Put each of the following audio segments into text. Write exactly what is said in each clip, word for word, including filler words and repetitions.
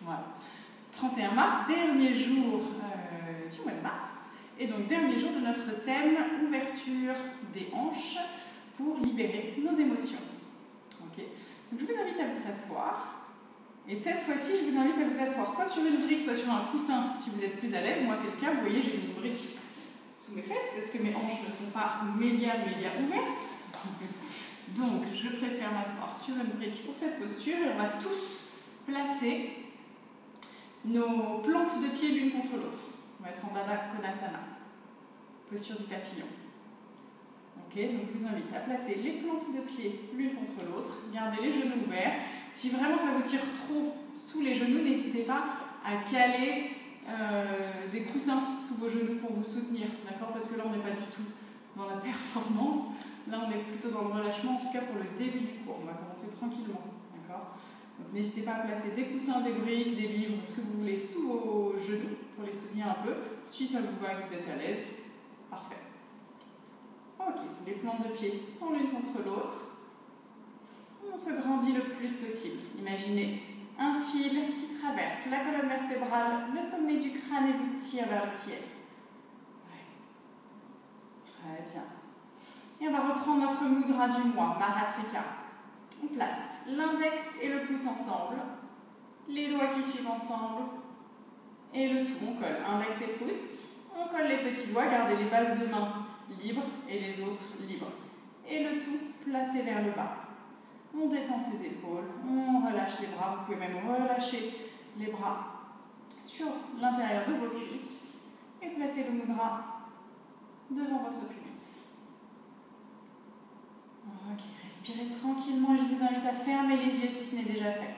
Voilà. trente et un mars, dernier jour euh, du mois de mars, et donc dernier jour de notre thème ouverture des hanches pour libérer nos émotions. Okay. Donc je vous invite à vous asseoir, et cette fois-ci je vous invite à vous asseoir soit sur une brique, soit sur un coussin si vous êtes plus à l'aise. Moi c'est le cas, vous voyez j'ai une brique sous mes fesses parce que mes hanches ne sont pas méga méga ouvertes. Donc je préfère m'asseoir sur une brique pour cette posture et on va tous placer nos plantes de pied l'une contre l'autre. On va être en Baddha Konasana, posture du papillon. Ok, donc je vous invite à placer les plantes de pied l'une contre l'autre, gardez les genoux ouverts. Si vraiment ça vous tire trop sous les genoux, n'hésitez pas à caler euh, des coussins sous vos genoux pour vous soutenir, d'accord? Parce que là on n'est pas du tout dans la performance, là on est plutôt dans le relâchement, en tout cas pour le début du cours. On va commencer tranquillement, d'accord? Donc n'hésitez pas à placer des coussins, des briques, des livres, ce que vous voulez sous vos genoux pour les soutenir un peu. Si ça vous va et que vous êtes à l'aise, parfait. Ok, les plantes de pied sont l'une contre l'autre. On se grandit le plus possible. Imaginez un fil qui traverse la colonne vertébrale, le sommet du crâne et vous tire vers le ciel. Ouais. Très bien. Et on va reprendre notre mudra du mois, Mahatrika. On place l'index et le pouce ensemble, les doigts qui suivent ensemble, et le tout, on colle index et pouce, on colle les petits doigts, gardez les bases de main libres et les autres libres. Et le tout placé vers le bas. On détend ses épaules, on relâche les bras, vous pouvez même relâcher les bras sur l'intérieur de vos cuisses et placer le mudra devant votre pubis. Ok, respirez tranquillement et je vous invite à fermer les yeux si ce n'est déjà fait.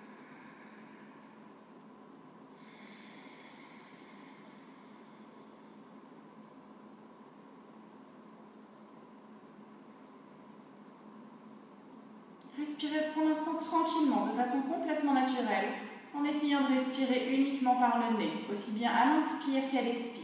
Respirez pour l'instant tranquillement, de façon complètement naturelle, en essayant de respirer uniquement par le nez, aussi bien à l'inspire qu'à l'expire.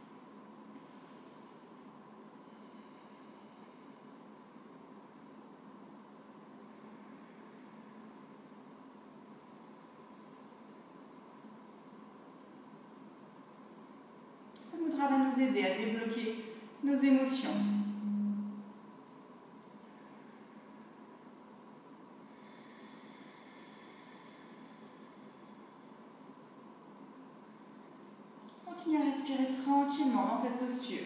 Ce mudra va nous aider à débloquer nos émotions. Continuez à respirer tranquillement dans cette posture.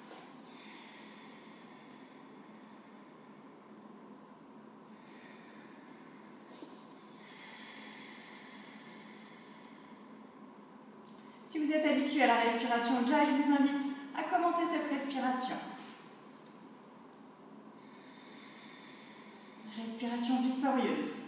Si vous êtes habitué à la respiration Ujjayi, je vous invite à commencer cette respiration. Respiration victorieuse.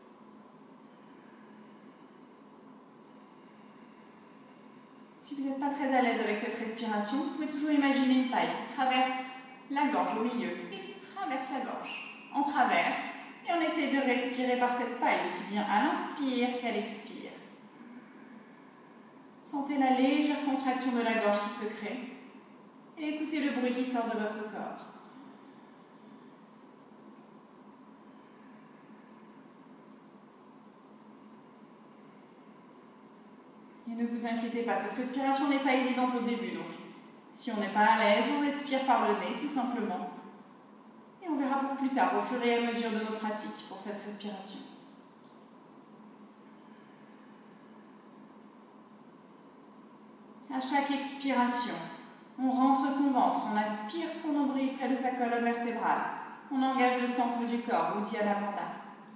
Si vous n'êtes pas très à l'aise avec cette respiration, vous pouvez toujours imaginer une paille qui traverse la gorge au milieu et qui traverse la gorge en travers. Et on essaie de respirer par cette paille, aussi bien à l'inspire qu'à l'expire. Sentez la légère contraction de la gorge qui se crée et écoutez le bruit qui sort de votre corps. Et ne vous inquiétez pas, cette respiration n'est pas évidente au début, donc si on n'est pas à l'aise, on respire par le nez tout simplement. Et on verra pour plus tard, au fur et à mesure de nos pratiques pour cette respiration. À chaque expiration, on rentre son ventre, on aspire son nombril près de sa colonne vertébrale. On engage le centre du corps, Uddiyana Bandha.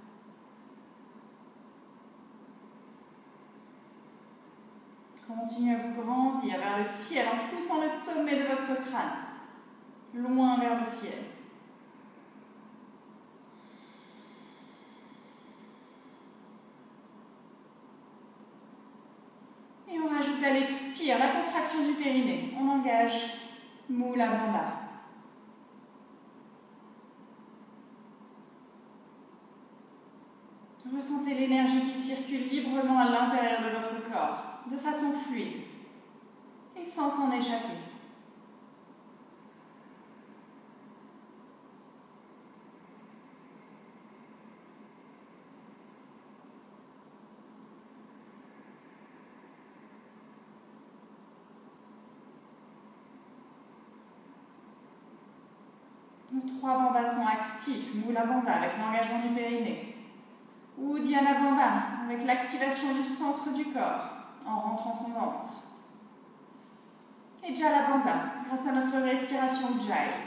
Continuez à vous grandir vers le ciel en poussant le sommet de votre crâne, loin vers le ciel. Et on rajoute à l'expire la contraction du périnée. On engage Mula Bandha. Ressentez l'énergie qui circule librement à l'intérieur de votre corps, de façon fluide et sans s'en échapper. Donc trois bandhas sont actifs. Mula Bandha avec l'engagement du périnée. Uddiyana Bandha avec l'activation du centre du corps en rentrant son ventre. Et Jala Bandha grâce à notre respiration Ujjayi.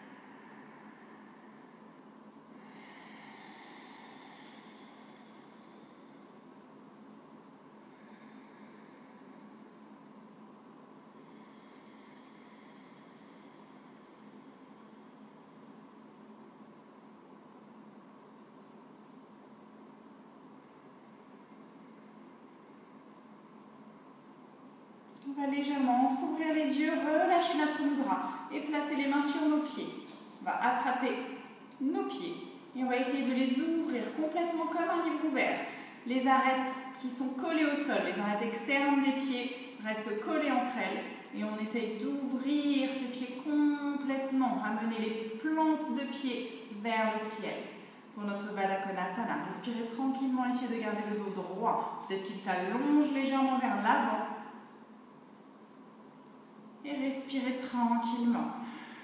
On va légèrement entrouvrir les yeux, relâcher notre mudra et placer les mains sur nos pieds. On va attraper nos pieds et on va essayer de les ouvrir complètement comme un livre ouvert. Les arêtes qui sont collées au sol, les arêtes externes des pieds restent collées entre elles et on essaye d'ouvrir ces pieds complètement, amener les plantes de pieds vers le ciel. Pour notre Baddha Konasana, respirez tranquillement, essayez de garder le dos droit. Peut-être qu'il s'allonge légèrement vers l'avant. Et respirez tranquillement.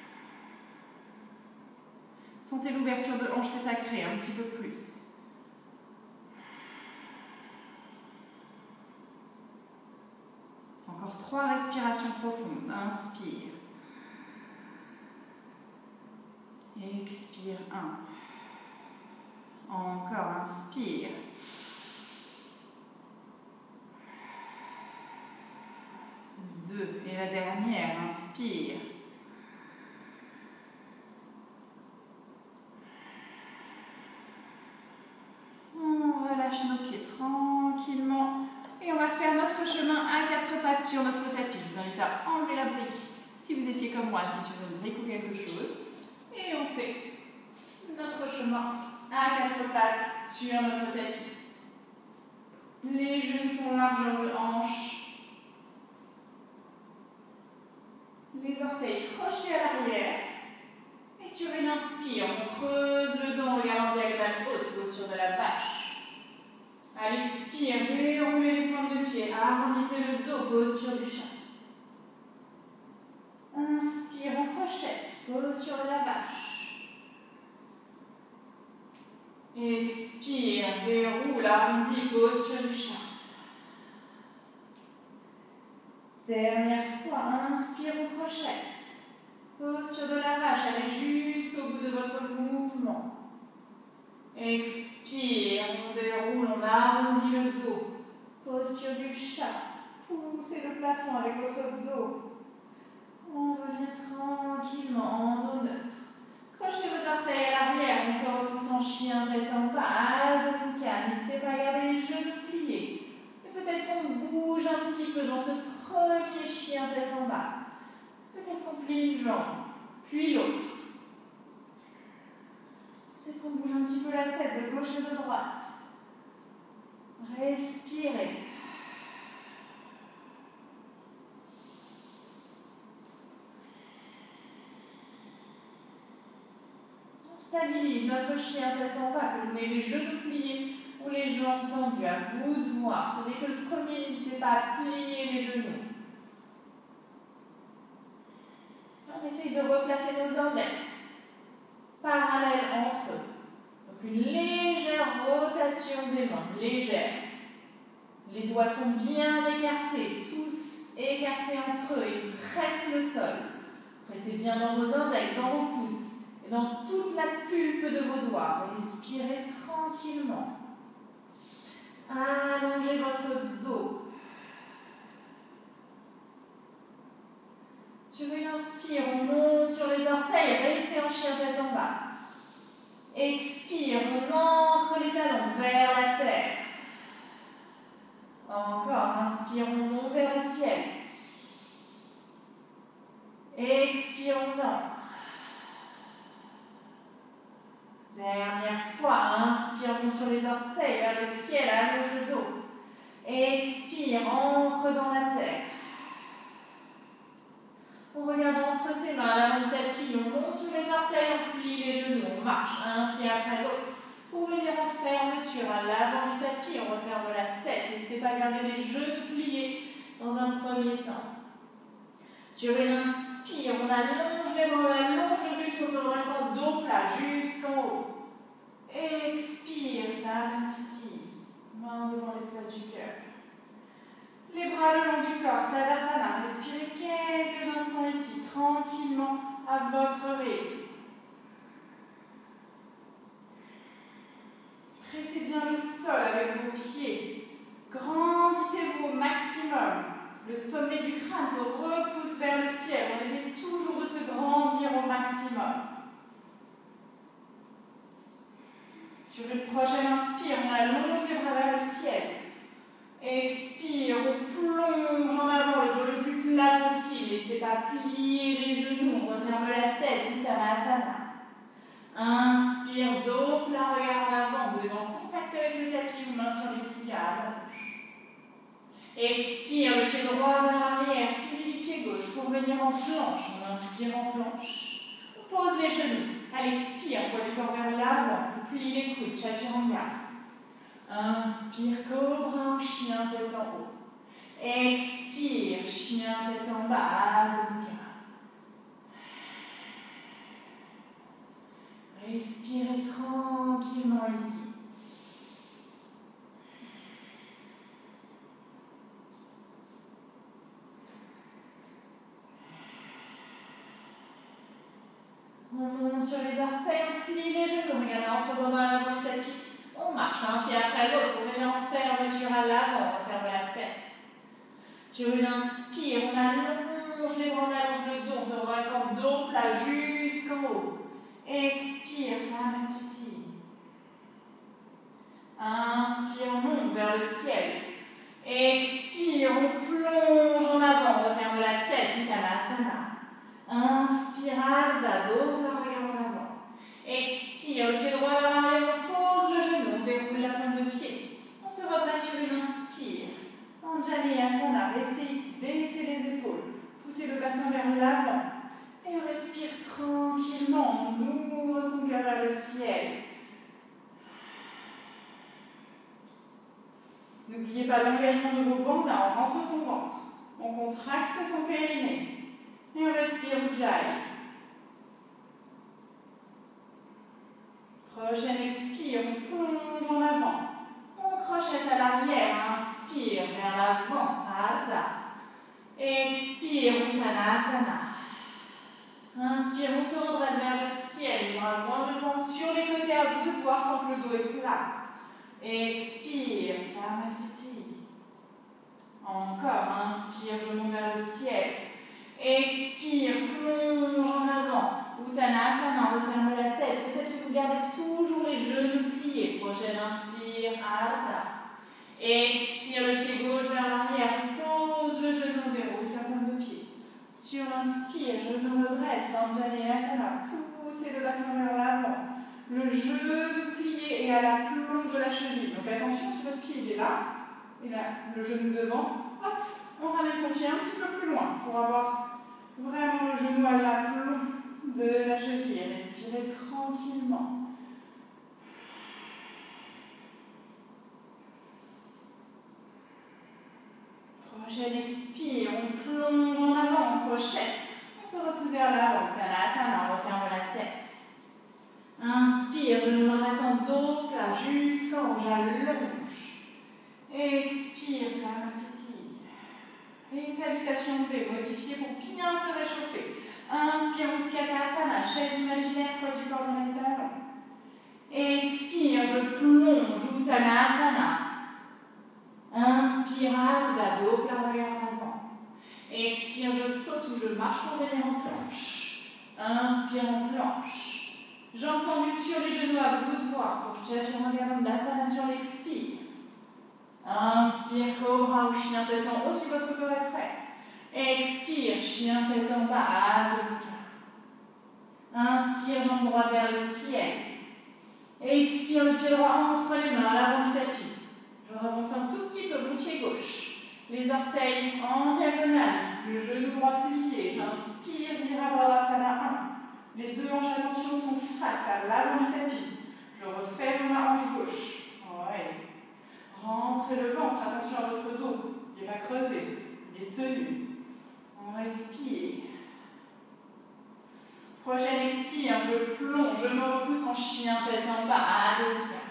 Sentez l'ouverture de hanche que ça crée un petit peu plus. Encore trois respirations profondes. Inspire. Expire. Un. Encore. Inspire. Deux. Et la dernière, inspire. On relâche nos pieds tranquillement. Et on va faire notre chemin à quatre pattes sur notre tapis. Je vous invite à enlever la brique si vous étiez comme moi, assis sur une brique ou quelque chose. Et on fait notre chemin à quatre pattes sur notre tapis. Les genoux sont largeur de hanche. Les orteils crochetés à l'arrière. Et sur une inspire, on creuse le dos en regardant diagonale haute, posture de la vache. À l'expire, déroulez les pointes de pied, arrondissez le dos, posture du chat. Inspire, on crochette, posture de la vache. Expire, déroule, arrondi, posture du chat. Dernière fois, inspire, on crochette. Posture de la vache, allez jusqu'au bout de votre mouvement. Expire, on déroule, on arrondit le dos. Posture du chat. Poussez le plafond avec votre dos. On revient tranquillement en dos neutre. Crochetez vos orteils à l'arrière, on se repousse en chien, tête en bas, Adho Mukha. N'hésitez pas à garder les genoux pliés. Et peut-être qu'on bouge un petit peu dans ce premier chien, tête en bas. Peut-être qu'on plie une jambe, puis l'autre. Peut-être qu'on bouge un petit peu la tête de gauche et de droite. Respirez. On stabilise notre chien tête en bas, on met les genoux pliés ou les jambes tendues. À vous de voir. Ce n'est que le premier, n'hésitez pas à plier les genoux. On essaye de replacer nos index parallèles entre eux. Donc une légère rotation des mains, légère. Les doigts sont bien écartés, tous écartés entre eux et pressent le sol. Pressez bien dans vos index, dans vos pouces et dans toute la pulpe de vos doigts. Respirez tranquillement. Allongez votre dos. Sur une inspire, on monte sur les orteils, restez en chien tête en bas. Expire, on ancre les talons vers la terre. Encore, inspire, on monte vers le ciel. Expire, on ancre. Dernière fois, inspire, on monte sur les orteils vers le ciel, allonge le dos. Expire, ancre dans la terre. On regarde entre ses mains, l'avant du tapis, on monte sur les orteils, on plie les genoux, on marche un pied après l'autre. Pour venir en fermeture à l'avant du tapis, on referme la tête. N'hésitez pas à garder les genoux pliés dans un premier temps. Sur une inspire, on allonge les bras, on allonge le buste juste en se redressant dos plat jusqu'en haut. Expire, Samastiti. Main devant l'espace du cœur. Les bras le long du corps, Tadasana. Respirez quelques instants ici, tranquillement, à votre rythme. Pressez bien le sol avec vos pieds. Grandissez-vous au maximum. Le sommet du crâne se repousse vers le ciel. On essaie toujours de se grandir au maximum. Sur une prochaine inspire, on allonge les bras vers le ciel. Expire, on plonge en avant le dos le plus plat possible. N'hésitez pas à plier les genoux, on referme la tête, Uttanasana. Inspire, dos plat, regard en avant. Vous êtes en contact avec le tapis, vous mains sur les tibias, allonge. Expire, le pied droit vers l'arrière, suivi du pied gauche pour venir en planche. On inspire en planche. On pose les genoux. À l'expire, poids du corps vers l'avant. On plie les coudes, Chaturanga. Inspire, cobra en chien, tête en haut. Expire, chien, tête en bas, Adho Mukha. Respirez tranquillement ici. On monte sur les orteils, on plie les genoux, regardez entre vos mains à l'avant du tapis. On marche un pied après l'autre pour venir en fermeture à l'avant, on ferme la tête. Sur une inspire, on allonge les bras, on allonge le dos, on se redresse en dos plat jusqu'en haut. Expire, Samastiti. Inspire, on monte vers le ciel. Expire, on plonge en avant, on referme la tête, Uttanasana. Inspire, Ardha, dos plat, regard en avant. Expire, le pied droit vers l'arrière, on pose le genou, on déroule la pointe de pied. On se redresse sur une inspire. Anjaneyasana, restez ici, baissez les épaules, poussez le bassin vers l'avant. Et on respire tranquillement, on ouvre son cœur vers le ciel. N'oubliez pas l'engagement de vos bandas, on rentre son ventre. On contracte son périnée. Et on respire Ujjayi. Prochaine expire, on plonge en avant. On crochette à l'arrière, inspire vers l'avant, Ardha. Expire, Uttanasana. Inspire, on se redresse vers le ciel, bras loin devant, sur les côtés à vous de voir tant que le dos est plat. Expire, Samastiti. Encore, inspire, je monte vers le ciel. Expire, plonge en avant. Uttanasana, on referme la tête. Peut-être que vous gardez toujours les genoux pliés. Prochaine inspire, Ardha. Expire, le pied gauche vers l'arrière. Pose le genou, on déroule sa pointe de pied. Sur l'inspire, je me redresse. Anjaneyasana, poussez le bassin vers l'avant. Le genou plié est à la plombe de la cheville. Donc attention, si votre pied il est là, et là, le genou devant, hop, on ramène son pied un petit peu plus loin pour avoir vraiment le genou à la plombe de la cheville. Respirez tranquillement. Prochaine expire, on plonge en avant, on crochette. On se repousse vers l'avant, Uttanasana, on referme la tête. Inspire, je me redresse en dos plat jusqu'en haut, j'allonge. Expire, Samastiti. Et une salutation V, modifiée pour bien se réchauffer. Inspire, Utkatasana, chaise imaginaire, poids du corps dans les talons. Expire, je plonge, Uttanasana. Inspire, Ardha, dos plat, regard en avant. Expire, je saute ou je marche pour venir en planche. Inspire en planche. Jambes tendues sur les genoux, à vous de voir pour Chaturanga Dandasana sur l'expire. Inspire, cobra ou chien tête en haut si votre corps est prêt. Expire, chien tête en bas, Adho Mukha. Inspire, jambe droite vers le ciel. Expire, le pied droit entre les mains à l'avant du tapis. Je avance un tout petit peu mon pied gauche. Les orteils en diagonale, le genou droit plié. J'inspire, Virabhadrasana un. Les deux hanches, attention, sont face à l'avant du tapis. Je referme ma hanche gauche. Ouais. Rentrez le ventre, attention à votre dos. Il n'est pas creusé, il est tenu. On respire. Prochaine expire, je plonge, je me repousse en chien, tête en bas, Adho Mukha.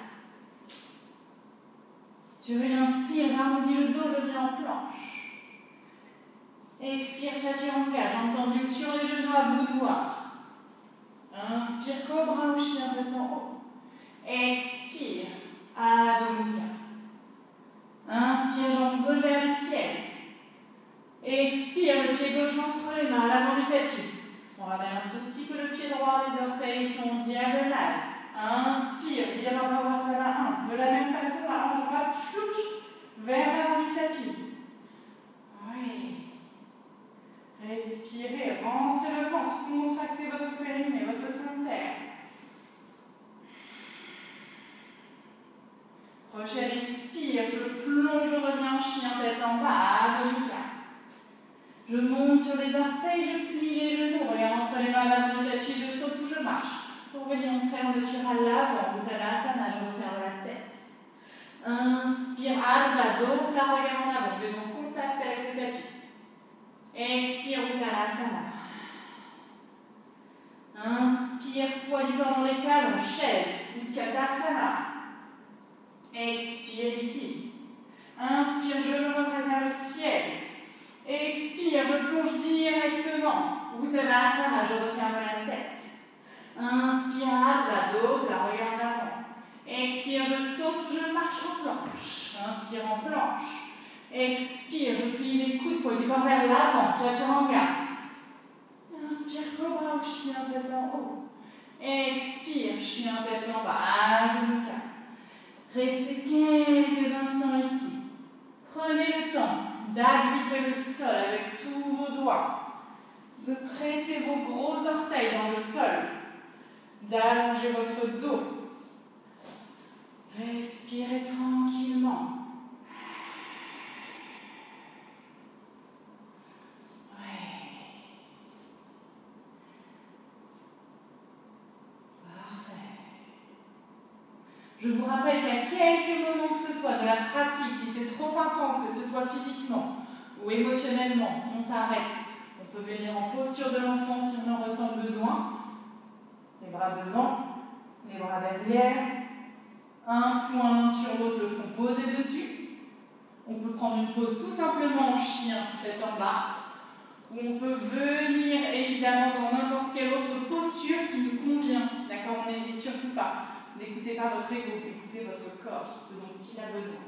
Sur une inspire, j'arrondis le dos, je viens en planche. Expire, Chaturanga, j'ai entendu sur les genoux, à vous de voir. Inspire, cobra ou chien, tête en haut. Expire, Adho Mukha. Inspire, jambe gauche vers le ciel. Expire, le pied gauche entre les mains, à l'avant du tapis. On ramène un tout petit peu le pied droit, les orteils sont diagonales. Inspire, Virabhadrasana un. De la même façon, la hanche droite, chouch, vers l'avant du tapis. Oui. Respirez, rentrez le ventre, contractez votre périnée, votre sphincter. Prochaine expire, je plonge, je reviens en chien, tête en bas, Adho Mukha. Je monte sur les orteils, je plie les genoux, regarde entre les mains à l'avant du tapis, je saute ou je marche. Pour venir en fermeture à l'avant, Uttanasana, je referme la tête. Inspire, Ardha Doko, la regarde en avant, de mon contact avec le tapis. Expire, Uttanasana. Inspire, poids du corps dans les talons, chaise, Utkatasana. Expire ici. Inspire, je me redresse vers le ciel. Expire, je plonge directement. Uttanasana, je referme la tête. Inspire, Ardha Doko, la regarde en avant. Expire, je saute, je marche en planche. Inspire en planche. Expire, je plie les coudes, poids du corps vers l'avant, Chaturanga. Inspire, cobra ou chien, tête en haut. Expire, chien, tête en bas, Adho Mukha. Restez quelques instants ici. Prenez le temps d'agripper le sol avec tous vos doigts, de presser vos gros orteils dans le sol, d'allonger votre dos. Respirez tranquillement. Je vous rappelle qu'à quelques moments que ce soit de la pratique, si c'est trop intense, que ce soit physiquement ou émotionnellement, on s'arrête. On peut venir en posture de l'enfant si on en ressent le besoin. Les bras devant, les bras derrière. Un point sur l'autre, le front posé dessus. On peut prendre une pause tout simplement en chien, tête en bas. Ou on peut venir évidemment dans n'importe quelle autre posture qui nous convient. D'accord, on n'hésite surtout pas. N'écoutez pas votre ego, écoutez votre corps, ce dont il a besoin.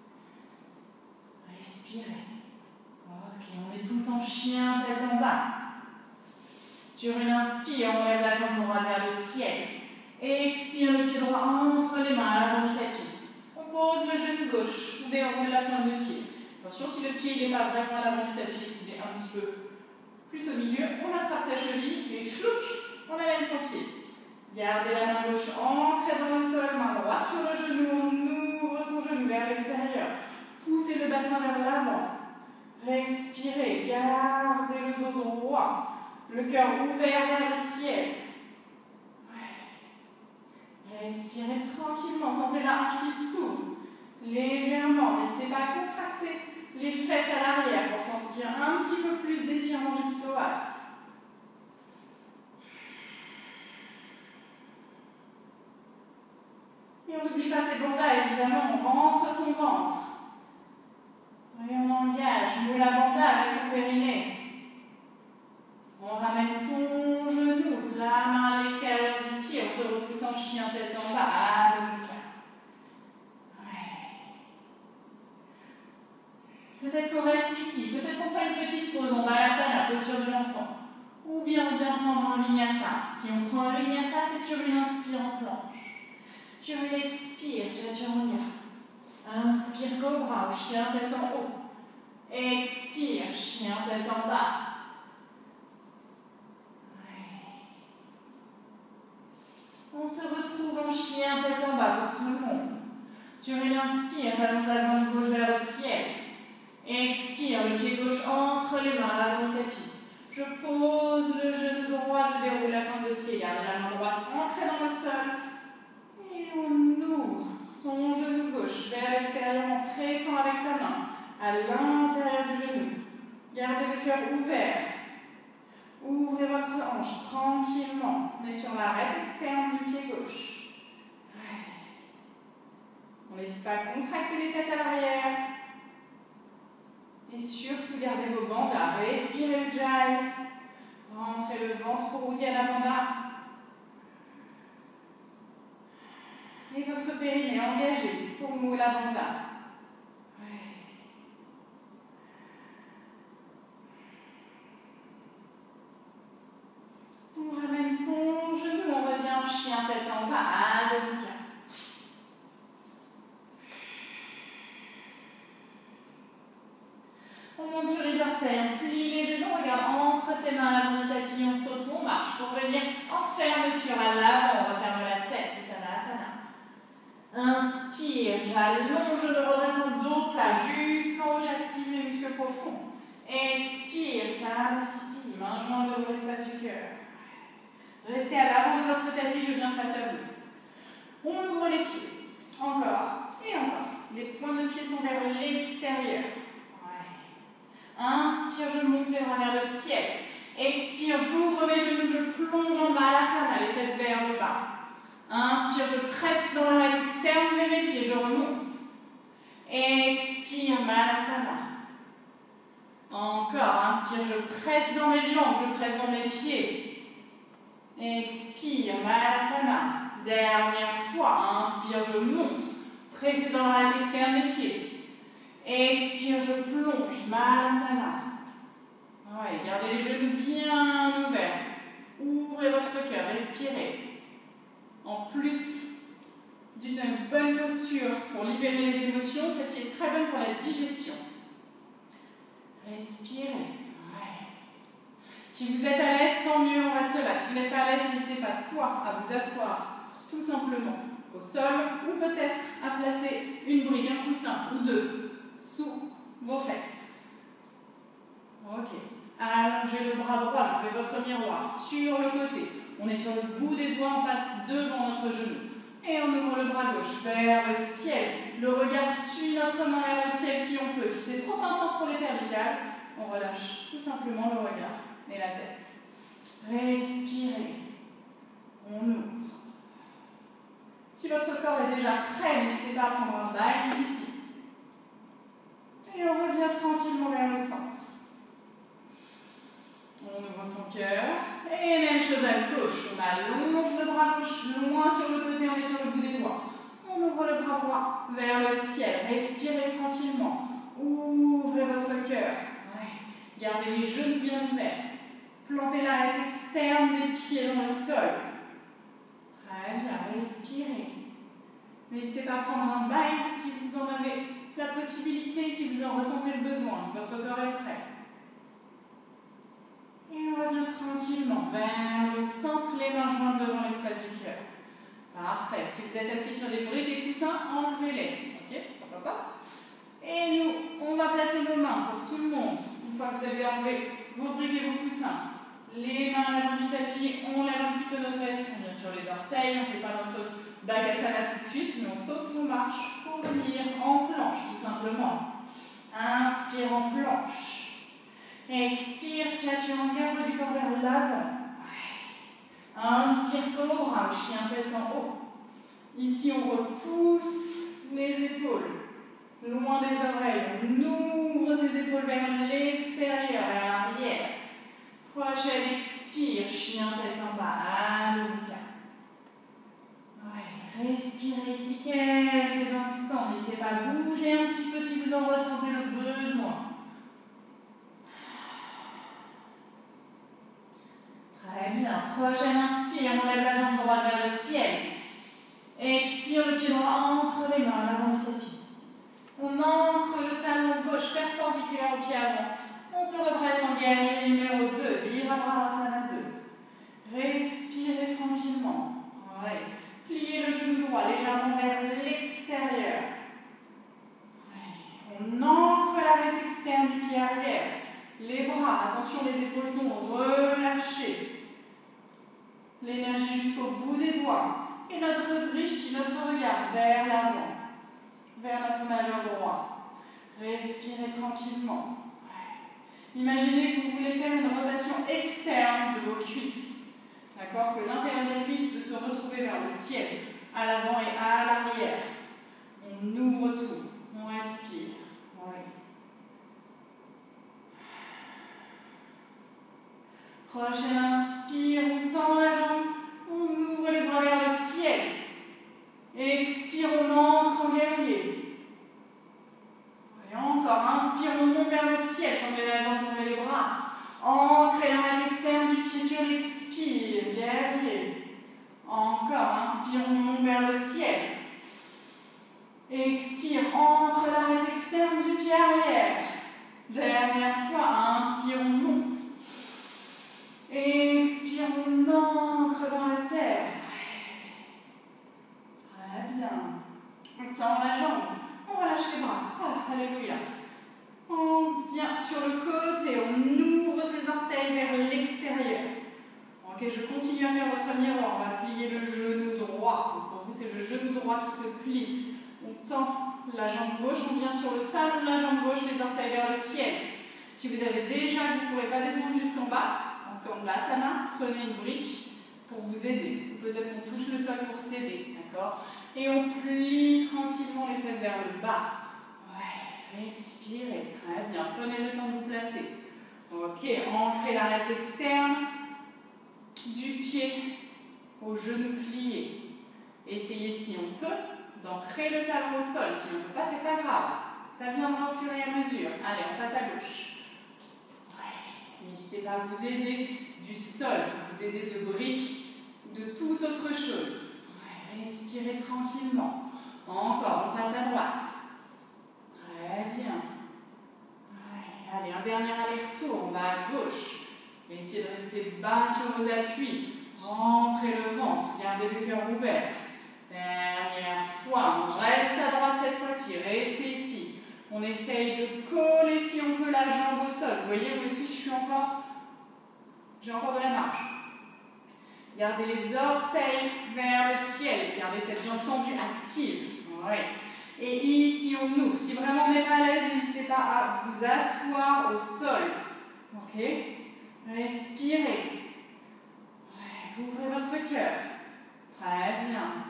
Respirez. Ok, on est tous en chien, tête en bas. Sur une inspire, on lève la jambe droite vers le ciel. Expire, le pied droit entre les mains à l'avant du tapis. On pose le genou gauche, on déroule la pointe de pied. Attention, si le pied n'est pas vraiment à l'avant du tapis et qu'il est un petit peu plus au milieu, on attrape sa cheville et chlouc, on amène son pied. Gardez la main gauche ancrée dans le sol, main droite sur le genou, on ouvre son genou vers l'extérieur. Poussez le bassin vers l'avant. Respirez, gardez le dos droit, le cœur ouvert vers le ciel. Respirez tranquillement, sentez la hanche qui s'ouvre légèrement. N'hésitez pas à contracter les fesses à l'arrière pour sentir un petit peu plus d'étirement du psoas. Et on n'oublie pas ces bandas, évidemment, on rentre son ventre. Et on engage, moule la banda avec son périnée. On ramène son genou, la main à l'extérieur du pied, on se repousse en chien, tête en bas, Adho Mukha. Ouais. Peut-être qu'on reste ici, peut-être qu'on prend une petite pause en balasana, posture de l'enfant. Ou bien on vient prendre un vinyasa. Si on prend un vinyasa, c'est sur une inspire en planche. Sur une expire, Chaturanga. Inspire, cobra ou chien, tête en haut. Expire, chien, tête en bas. On se retrouve en chien, tête en bas pour tout le monde. Sur une inspire, j'allonge la jambe gauche vers le ciel. Expire, le pied gauche entre les mains à l'avant du tapis. Je pose le genou droit, je déroule la pointe de pied. Gardez la main droite ancrée dans le sol. Et on ouvre son genou gauche vers l'extérieur en pressant avec sa main à l'intérieur du genou. Gardez le cœur ouvert. Ouvrez votre hanche tranquillement. On est sur l'arête externe du pied gauche. Ouais. On n'hésite pas à contracter les fesses à l'arrière. Et surtout, gardez vos bandas. Respirez le jai. Rentrez le ventre pour Uddiyana Bandha. Et votre périnée engagé pour Mula Bandha. On ramène son genou, on revient en chien tête en bas, Adho Mukha. On monte sur les orteils, on plie les genoux, on regarde entre ses mains à l'avant du tapis, on saute, on marche pour venir en fermeture à l'avant, on referme la tête, Uttanasana. Inspire, j'allonge, je me redresse en dos plat jusqu'en haut, j'active mes muscles profonds. Expire, Sarvasiti, main jointe devant l'espace du cœur. Restez à l'avant de votre tapis, je viens face à vous. On ouvre les pieds. Encore et encore. Les points de pied sont vers l'extérieur. Ouais. Inspire, je monte les bras vers le ciel. Expire, j'ouvre mes genoux, je plonge en Balasana, les fesses vers le bas. Inspire, je presse dans l'arête externe de mes pieds, je remonte. Expire, Balasana. Encore, inspire, je presse dans mes jambes, je presse dans mes pieds. Expire, Balasana. Dernière fois, inspire, je monte. Pressez dans l'arête externe des pieds. Expire, je plonge, Balasana. Ouais, gardez les genoux bien ouverts. Ouvrez votre cœur, respirez. En plus d'une bonne posture pour libérer les émotions, celle-ci est très bonne pour la digestion. Respirez. Si vous êtes à l'aise, tant mieux, on reste là. Si vous n'êtes pas à l'aise, n'hésitez pas soit à vous asseoir tout simplement au sol ou peut-être à placer une brique, un coussin ou deux sous vos fesses. Ok. Allongez le bras droit, je fais votre miroir sur le côté. On est sur le bout des doigts, on passe devant notre genou. Et on ouvre le bras gauche vers le ciel. Le regard suit notre main vers le ciel si on peut. Si c'est trop intense pour les cervicales, on relâche tout simplement le regard et la tête. Respirez. On ouvre. Si votre corps est déjà prêt, n'hésitez pas à prendre un bain ici. Et on revient tranquillement vers le centre. On ouvre son cœur. Et même chose à gauche. On allonge le bras gauche loin sur le côté, on est sur le bout des doigts. On ouvre le bras droit vers le ciel. Respirez tranquillement. Ouvrez votre cœur. Ouais. Gardez les genoux bien ouverts. Plantez l'arête externe des pieds dans le sol. Très bien, respirez. N'hésitez pas à prendre un bain si vous en avez la possibilité, si vous en ressentez le besoin. Votre corps est prêt. Et on revient tranquillement vers le centre, les mains jointes devant l'espace du cœur. Parfait. Si vous êtes assis sur des briques et coussins, enlevez-les. Ok? Pourquoi pas? Et nous, on va placer nos mains pour tout le monde. Une fois que vous avez enlevé vos briques et vos coussins, les mains à l'avant du tapis, on lève un petit peu nos fesses, on vient sur les orteils, on ne fait pas notre Bakasana tout de suite, mais on saute ou on marche pour venir en planche, tout simplement. Inspire en planche. Expire, Chaturanga, du corps vers l'avant. Inspire, cobra, chien tête en haut. Ici, on repousse les épaules loin des oreilles. On ouvre ses épaules vers l'extérieur, vers l'arrière. Prochaine expire, chien tête en bas, Adho Mukha. Ouais, respirez ici quelques instants. N'hésitez pas à bouger un petit peu si vous en ressentez le besoin. Très bien. Prochaine inspire, on lève la jambe droite vers le ciel. Expire, le pied droit entre les mains à l'avant du tapis. On ancre le talon gauche perpendiculaire au pied avant. On se redresse en guerrier numéro deux, Virabhadrasana deux. Respirez tranquillement. Ouais. Pliez le genou droit légèrement vers l'extérieur. Ouais. On ancre l'arête externe du pied arrière. Les bras, attention, les épaules sont relâchées. L'énergie jusqu'au bout des doigts. Et notre drishti, notre regard vers l'avant, vers notre majeur droit. Respirez tranquillement. Imaginez que vous voulez faire une rotation externe de vos cuisses. D'accord? Que l'intérieur des cuisses peut se retrouver vers le ciel, à l'avant et à l'arrière. On ouvre tout, on respire. Oui. Prochaine inspire, on tend la jambe, on ouvre les bras vers le ciel. Expire, on ancre en guerrier. Et encore, inspire, on monte vers le ciel, tendez la jambe, tendez les bras. Ancrez l'arête externe du pied sur l'expire, guerrier. Encore, inspire, on monte vers le ciel. Expire, ancre l'arête externe du pied arrière. Dernière fois, inspire, on monte. Expire, on ancre dans la terre. Très bien. On tend la jambe. On relâche les bras. Ah, alléluia. On vient sur le côté. On ouvre ses orteils vers l'extérieur. Ok, je continue à faire votre miroir. On va plier le genou droit. Donc pour vous, c'est le genou droit qui se plie. On tend la jambe gauche. On vient sur le talon de la jambe gauche, les orteils vers le ciel. Si vous avez déjà, vous ne pourrez pas descendre jusqu'en bas, en Skandasana, prenez une brique pour vous aider. Peut-être on touche le sol pour s'aider, d'accord? Et on plie tranquillement les fesses vers le bas. Ouais, respirez, très bien. Prenez le temps de vous placer. Ok, ancrez l'arête externe du pied au genou plié. Essayez si on peut d'ancrer le talon au sol. Si on ne peut pas, c'est pas grave. Ça viendra au fur et à mesure. Allez, on passe à gauche. N'hésitez pas à vous aider du sol, à vous aider de briques, de toute autre chose. Ouais, respirez tranquillement. Encore, on passe à droite. Très bien. Ouais, allez, un dernier aller-retour, on va à gauche. Essayez de rester bas sur vos appuis. Rentrez le ventre, gardez le cœur ouvert. Dernière fois, on reste à droite cette fois-ci, restez ici. On essaye de coller si on peut la jambe au sol. Vous voyez, moi aussi, je suis encore, j'ai encore de la marge. Gardez les orteils vers le ciel. Gardez cette jambe tendue, active. Ouais. Et ici, on ouvre. Si vraiment on n'est pas à l'aise, n'hésitez pas à vous asseoir au sol. Ok? Respirez. Ouais. Ouvrez votre cœur. Très bien.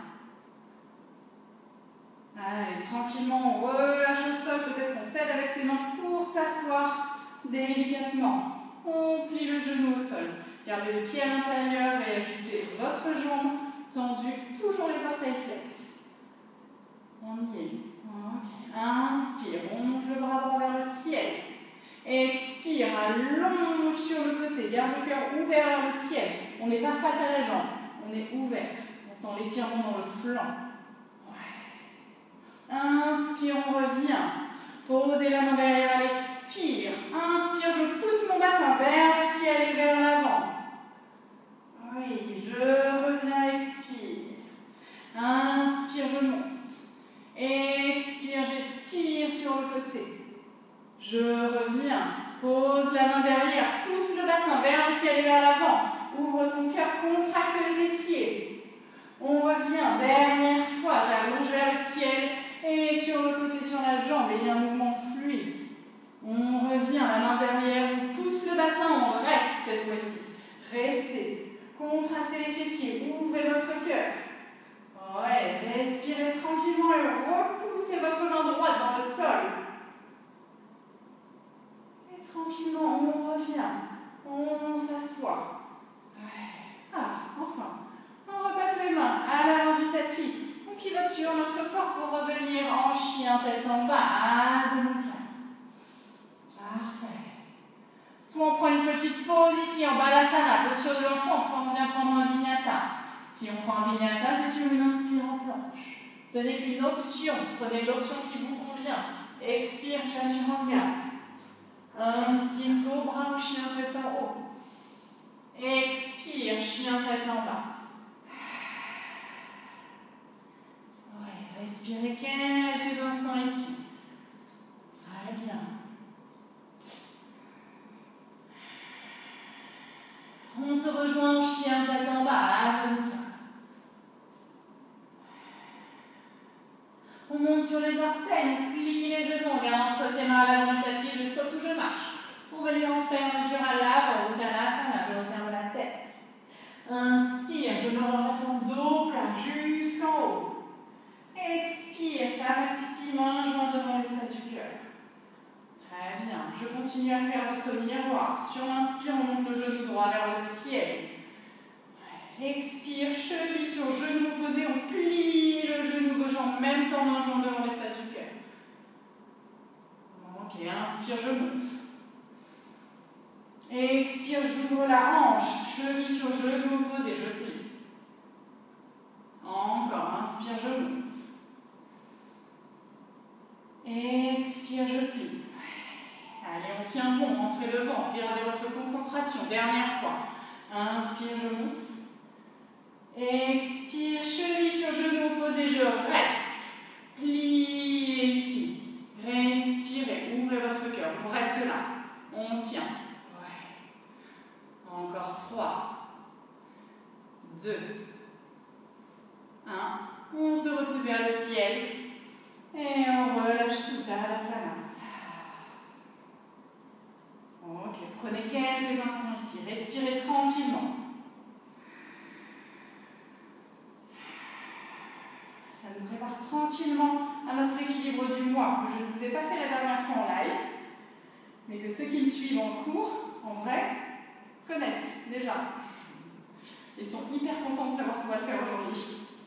Allez, tranquillement, on relâche au sol. Peut-être qu'on s'aide avec ses mains pour s'asseoir délicatement. On plie le genou au sol. Gardez le pied à l'intérieur et ajustez votre jambe tendue. Toujours les orteils flex. On y est. Okay. Inspire, on monte le bras droit vers le ciel. Expire, allonge sur le côté. Garde le cœur ouvert vers le ciel. On n'est pas face à la jambe. On est ouvert. On sent l'étirement dans le flanc. Inspire, on revient. Posez la main derrière à l'expire. Inspire, je pousse mon bassin vers le ciel et vers l'avant. Oui, je reviens, expire. Inspire, je monte. Expire, j'étire sur le côté. Je reviens. Pose la main derrière. Pousse le bassin vers le ciel et vers l'avant. Ouvre ton cœur, contracte les fessiers. On revient. Dernière fois, j'allonge vers le ciel. Et sur le côté, sur la jambe, il y a un mouvement fluide. On revient, la main derrière, on pousse le bassin, on reste cette fois-ci. Restez. Contractez les fessiers, ouvrez votre cœur. Ouais, respirez tranquillement et repoussez votre main droite dans le sol. Et tranquillement, on revient. On s'assoit. Ouais. Ah, enfin. On repasse les mains à l'avant du tapis. On pivote sur notre corps pour revenir en chien tête en bas à demi-calme. Parfait. Soit on prend une petite pause ici en Balasana, posture de l'enfant, soit on vient prendre un Vinyasa. Si on prend un Vinyasa, c'est sur une inspire en planche. Ce n'est qu'une option. Prenez l'option qui vous convient. Expire, Chaturanga. Inspire, Cobra ou chien tête en haut. Expire, chien tête en bas. Respirez quelques instants ici. Très bien. On se rejoint en chien tête en bas à demi-calme. On monte sur les orteils, on plie les genoux, on garde entre ses mains à l'avant du tapis, je saute ou je marche. Pour Pour venir en fermeture à l'avant, Uttanasana, je referme la tête. Inspire, je me redresse en dos plat jusqu'en haut. Expire, Sarasthiti, main jointe devant l'espace du cœur. Très bien, je continue à faire votre miroir. Sur l'inspire, on monte le genou droit vers le ciel. Expire, cheville sur genou opposé, on plie le genou gauche en même temps, main jointe devant l'espace du cœur. Ok, inspire, je monte. Expire, j'ouvre la hanche, cheville sur genou opposé, je plie. Encore, inspire, je monte. Expire, je plie. Allez, on tient bon, rentrez le ventre, gardez votre concentration. Dernière fois. Inspire, je monte. Expire, cheville sur genou opposé, je reste. Pliez ici. Respirez, ouvrez votre cœur. On reste là. On tient. Ouais. Encore trois. Deux. Un. On se repousse vers le ciel. Et on relâche tout à la Uttanasana. Ok, prenez quelques instants ici. Respirez tranquillement. Ça nous prépare tranquillement à notre équilibre du mois, que je ne vous ai pas fait la dernière fois en live, mais que ceux qui me suivent en cours, en vrai, connaissent déjà. Ils sont hyper contents de savoir qu'on va le faire aujourd'hui.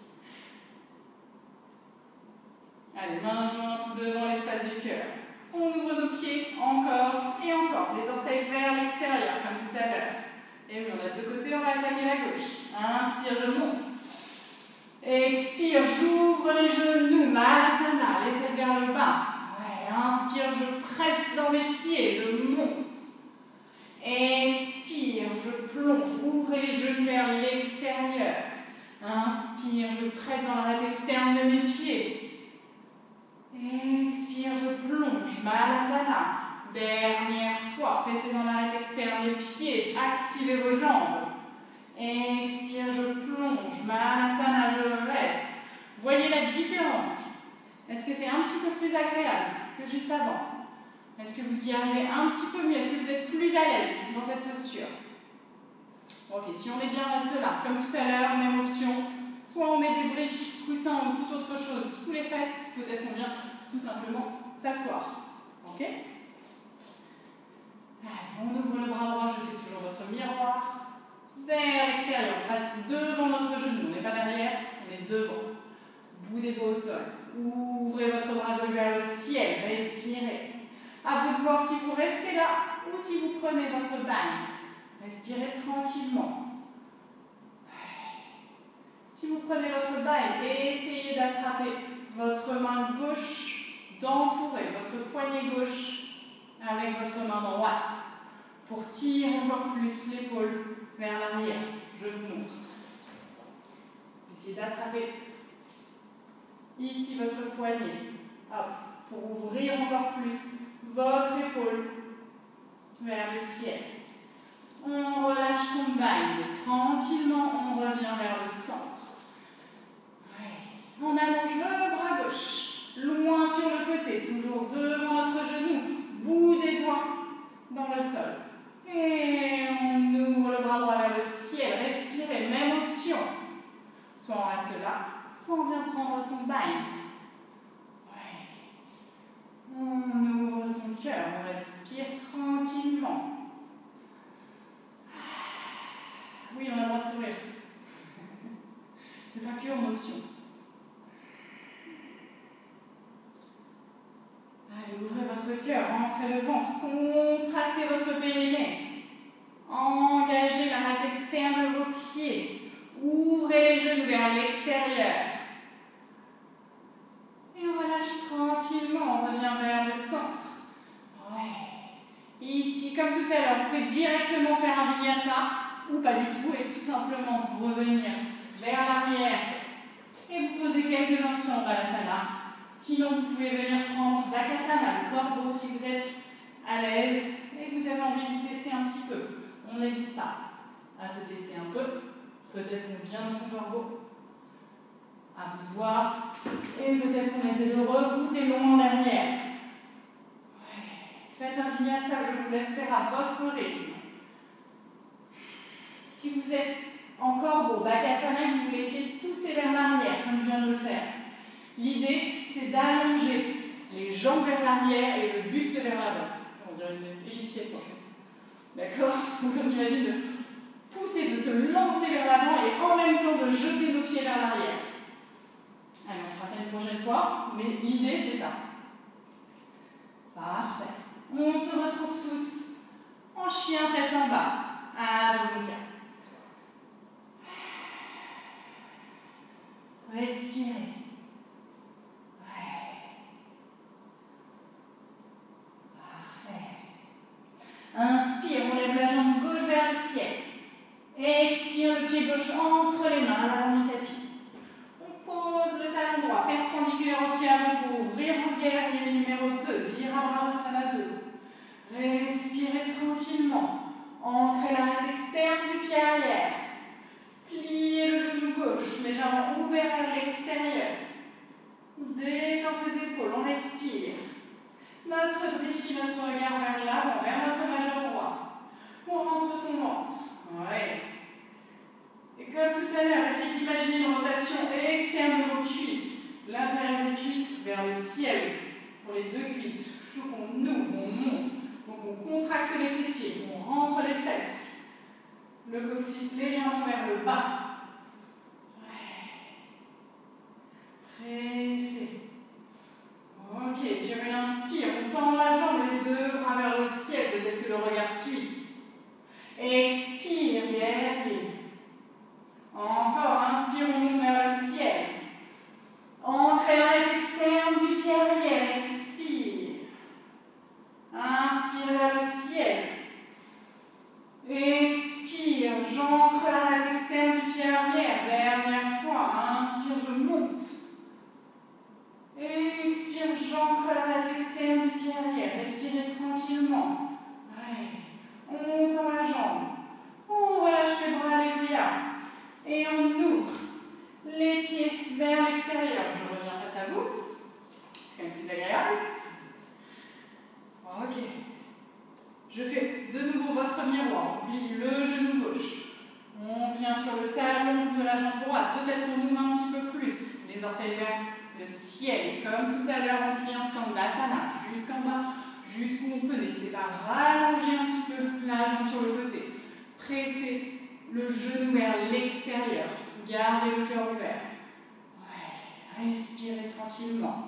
Allez, main jointe devant l'espace du cœur. On ouvre nos pieds, encore et encore. Les orteils vers l'extérieur, comme tout à l'heure. Et oui, on a deux côtés, on va attaquer la gauche. Inspire, je monte. Expire, j'ouvre les genoux, Malasana, les fesses vers le bas. Ouais, inspire, je presse dans mes pieds, je monte. Expire, je plonge, ouvrez les genoux vers l'extérieur. Inspire, je presse dans l'arête externe de mes pieds. Expire, je plonge, Malasana. Dernière fois, pressez dans l'arête externe des pieds, activez vos jambes. Expire, je plonge, Malasana, je reste. Voyez la différence? Est-ce que c'est un petit peu plus agréable que juste avant? Est-ce que vous y arrivez un petit peu mieux? Est-ce que vous êtes plus à l'aise dans cette posture? Ok, si on est bien, on reste là. Comme tout à l'heure, même option. Soit on met des briques, coussins ou toute autre chose sous les fesses. Peut-être on vient tout simplement s'asseoir. Ok? Allez, on ouvre le bras droit, je fais toujours votre miroir. Vers l'extérieur, on passe devant notre genou. On n'est pas derrière, on est devant. Boudez-vous au sol. Ouvrez votre bras gauche vers le ciel. Respirez. À vous de voir si vous restez là ou si vous prenez votre bind. Respirez tranquillement. Si vous prenez votre bind, essayez d'attraper votre main gauche, d'entourer votre poignet gauche avec votre main droite pour tirer encore plus l'épaule vers l'arrière. Je vous montre. Essayez d'attraper ici votre poignet. Hop, pour ouvrir encore plus votre épaule vers le ciel. On relâche son bind. Tranquillement, on revient vers le centre. Ouais. On allonge le bras gauche, loin sur le côté, toujours devant notre genou, bout des doigts dans le sol. Et on ouvre le bras droit vers le ciel. Respirez, même option. Soit on reste là, soit on vient prendre son bind. Ouais. On ouvre son cœur, on respire tranquillement. Oui, on a le droit de sourire. C'est pas que en option. Allez, ouvrez votre cœur, rentrez le ventre, contractez votre périnée. Engagez l'arête externe de vos pieds. Ouvrez les genoux vers l'extérieur. Et on relâche tranquillement, on revient vers le centre. Ouais. Ici, comme tout à l'heure, vous pouvez directement faire un vinyasa ou pas du tout et tout simplement revenir vers l'arrière et vous poser quelques instants dans la Balasana. Sinon, vous pouvez venir prendre l'Akasana, le corbeau, si vous êtes à l'aise et que vous avez envie de vous tester un petit peu. On n'hésite pas à se tester un peu. Peut-être on vient dans son corbeau. À vous de voir. Et peut-être on essaie de repousser long en arrière. Ouais. Faites un vinyasa, je vous laisse faire à votre rythme. Si vous êtes encore beau, Bakasana, vous voulez essayer de pousser vers l'arrière, comme je viens de le faire. L'idée, c'est d'allonger les jambes vers l'arrière et le buste vers l'avant. On dirait une égyptienne quand je fais ça. D'accord? Donc on imagine de pousser, de se lancer vers l'avant et en même temps de jeter nos pieds vers l'arrière. Allez, on fera ça une prochaine fois, mais l'idée, c'est ça. Parfait. On se retrouve tous en chien tête en bas. Adho Mukha. Respirez. Ouais. Parfait. Inspire, on lève la jambe gauche vers le ciel. Expire, le pied gauche entre les mains à l'avant du tapis. On pose le talon droit perpendiculaire au pied avant pour ouvrir vos guerriers numéro deux. Virabhadrasana deux. Respirez tranquillement. Ancrez l'arête externe du pied arrière. Pliez le genou gauche, les jambes ouvertes vers l'extérieur. Détend ses épaules, on respire. Notre drishti, notre regard vers l'avant, vers notre majeur droit. On rentre son ventre. Ouais. Et comme tout à l'heure, essayez d'imaginer une rotation externe de vos cuisses. L'intérieur des cuisses vers le ciel. Pour les deux cuisses. Je trouve qu'on ouvre, on monte. Donc on contracte les fessiers, on rentre les fesses. Le coccyx légèrement vers le bas. Ouais. Pressez. Ok, sur une inspire, on tend la jambe, les deux bras vers le ciel, peut-être que le regard suit. Expire, guerrier. Encore, inspire, on monte vers le ciel. Ancrez l'arête externe du pied arrière, expire. Inspire vers le ciel. Expire, j'ancre l'arête externe du pied arrière. Dernière fois, inspire, je monte. Expire, j'ancre l'arête externe du pied arrière. Respirez tranquillement. Ouais. On tend la jambe. On relâche les bras, alléluia. Et on ouvre les pieds vers l'extérieur. Je reviens face à vous. C'est quand même plus agréable. Ok. Je fais de nouveau votre miroir. On plie le genou gauche. On vient sur le talon de la jambe droite. Peut-être on ouvre un petit peu plus. Les orteils vers le ciel. Comme tout à l'heure, on plie en Skandasana. Jusqu'en bas, jusqu'où on peut. N'hésitez pas à rallonger un petit peu la jambe sur le côté. Pressez le genou vers l'extérieur. Gardez le cœur ouvert. Ouais. Respirez tranquillement.